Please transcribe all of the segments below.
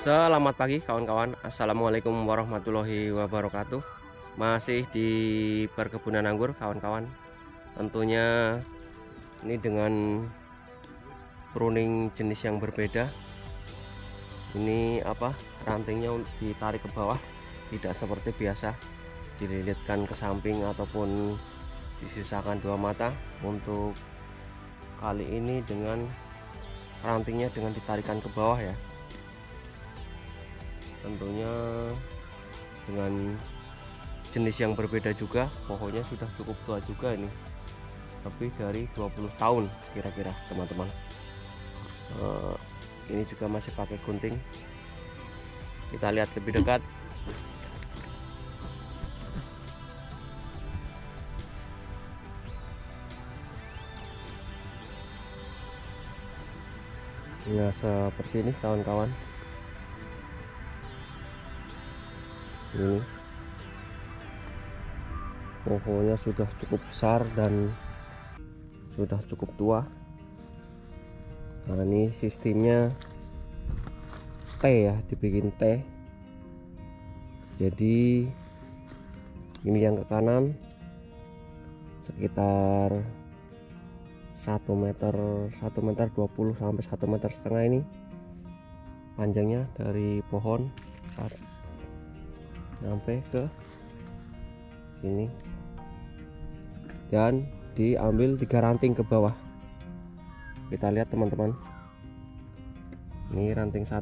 Selamat pagi kawan-kawan. Assalamualaikum warahmatullahi wabarakatuh. Masih di perkebunan anggur kawan-kawan. Tentunya ini dengan pruning jenis yang berbeda. Ini rantingnya ditarik ke bawah, tidak seperti biasa dililitkan ke samping ataupun disisakan dua mata. Untuk kali ini dengan rantingnya dengan ditarikan ke bawah ya. Tentunya dengan jenis yang berbeda juga. Pohonnya sudah cukup tua juga, ini lebih dari 20 tahun kira-kira teman-teman. Ini juga masih pakai gunting. Kita lihat lebih dekat. Ya, seperti ini kawan-kawan. Ini pohonnya sudah cukup besar dan sudah cukup tua. Nah, ini sistemnya T ya, dibikin T. Jadi ini yang ke kanan sekitar 1 meter 20 sampai 1,5 meter ini panjangnya dari pohon sampai ke sini, dan diambil 3 ranting ke bawah. Kita lihat teman-teman, ini ranting 1,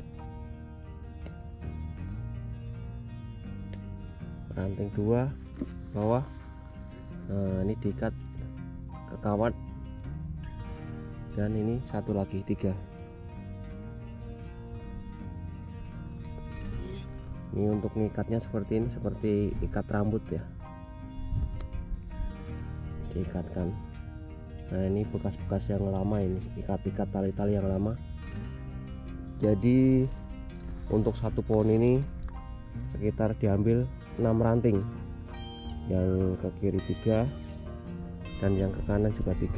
ranting 2 bawah. Nah, ini diikat ke kawat, dan ini satu lagi 3. Ini untuk ngikatnya seperti ini, seperti ikat rambut ya, diikatkan. Nah, ini bekas-bekas yang lama, ini ikat-ikat tali-tali yang lama. Jadi untuk satu pohon ini sekitar diambil 6 ranting, yang ke kiri 3 dan yang ke kanan juga 3.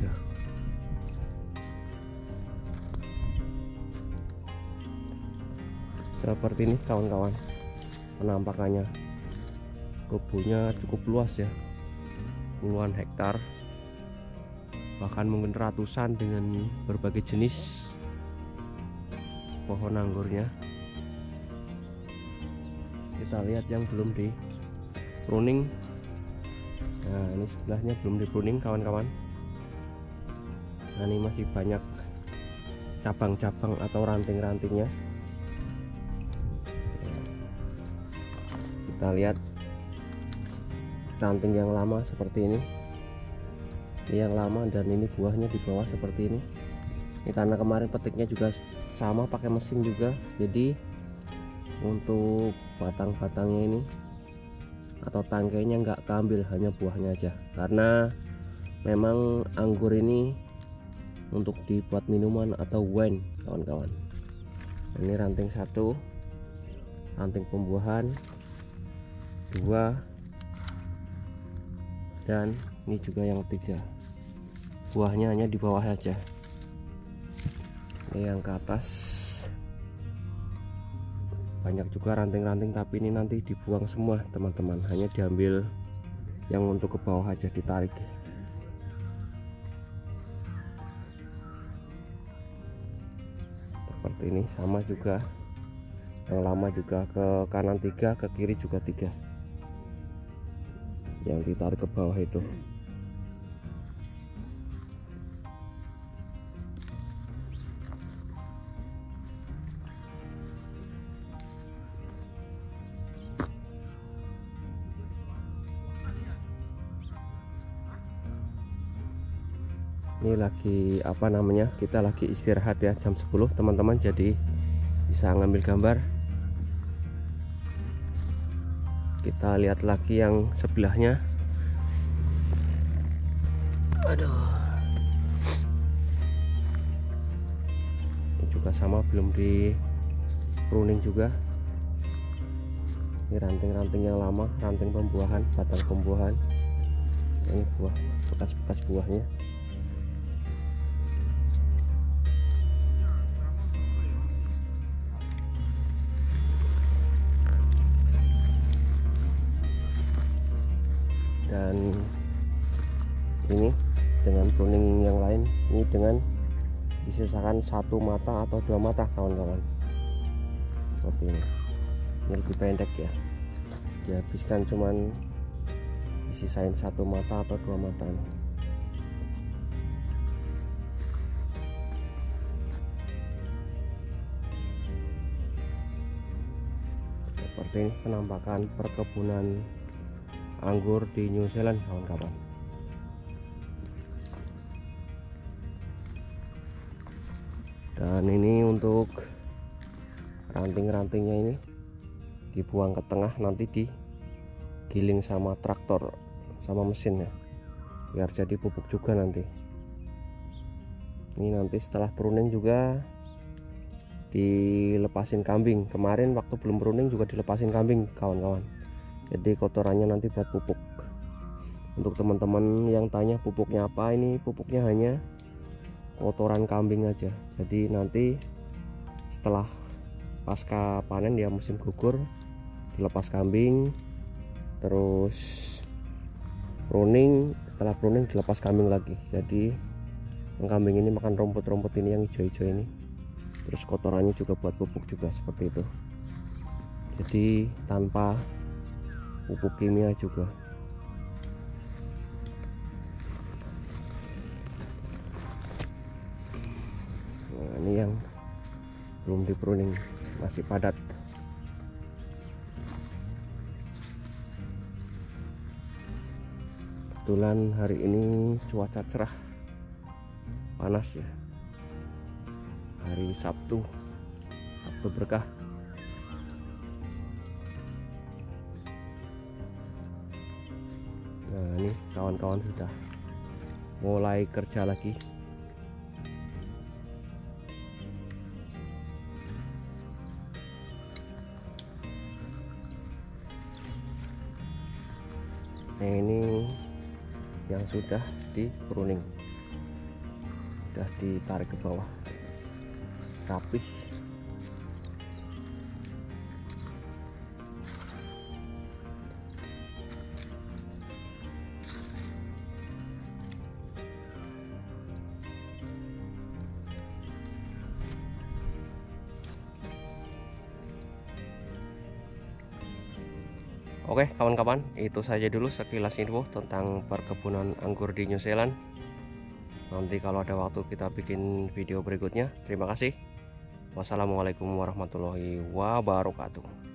Seperti ini kawan-kawan penampakannya. Kebunnya cukup luas ya, puluhan hektar, bahkan mungkin ratusan, dengan berbagai jenis pohon anggurnya. Kita lihat yang belum di pruning. Nah, ini sebelahnya belum di pruning kawan-kawan. Nah, ini masih banyak cabang-cabang atau ranting-rantingnya. Kita lihat ranting yang lama seperti ini yang lama, dan ini buahnya di bawah seperti ini. Ini karena kemarin petiknya juga sama pakai mesin juga, jadi untuk batang-batangnya ini atau tangkainya nggak keambil, hanya buahnya aja, karena memang anggur ini untuk dibuat minuman atau wine kawan-kawan. Ini ranting 1, ranting pembuahan 2, dan ini juga yang 3. Buahnya hanya di bawah saja. Ini yang ke atas banyak juga ranting-ranting, tapi ini nanti dibuang semua teman-teman, hanya diambil yang untuk ke bawah aja, ditarik. Seperti ini, sama juga yang lama juga ke kanan 3, ke kiri juga 3 yang ditarik ke bawah itu. Ini lagi kita lagi istirahat ya, jam 10 teman-teman, jadi bisa ngambil gambar. Kita lihat lagi yang sebelahnya. Aduh, ini juga sama, belum di pruning juga. Ini ranting-ranting yang lama, ranting pembuahan, batang pembuahan. Ini buah, bekas-bekas buahnya. dan ini dengan pruning yang lain ini dengan disisakan 1 mata atau 2 mata kawan-kawan, seperti ini lebih pendek ya, dihabiskan cuman disisain 1 mata atau 2 mata nih. Seperti ini penampakan perkebunan anggur di New Zealand kawan-kawan. Dan ini untuk ranting-rantingnya ini dibuang ke tengah, nanti digiling sama traktor sama mesin ya, biar jadi pupuk juga nanti. Ini nanti setelah pruning juga dilepasin kambing. Kemarin waktu belum pruning juga dilepasin kambing kawan-kawan, jadi kotorannya nanti buat pupuk. Untuk teman-teman yang tanya pupuknya apa, ini pupuknya hanya kotoran kambing aja. Jadi nanti setelah pasca panen ya, musim gugur, dilepas kambing, terus pruning, setelah pruning dilepas kambing lagi. Jadi kambing ini makan rumput-rumput ini yang hijau-hijau ini, terus kotorannya juga buat pupuk juga, seperti itu. Jadi tanpa pupuk kimia juga. Nah, ini yang belum di pruning, masih padat. Kebetulan hari ini cuaca cerah, panas ya, hari Sabtu berkah. Nah, ini kawan-kawan sudah mulai kerja lagi. Nah, ini yang sudah di pruning, sudah ditarik ke bawah rapih. Oke kawan-kawan, itu saja dulu sekilas info tentang perkebunan anggur di New Zealand. Nanti kalau ada waktu kita bikin video berikutnya. Terima kasih. Wassalamualaikum warahmatullahi wabarakatuh.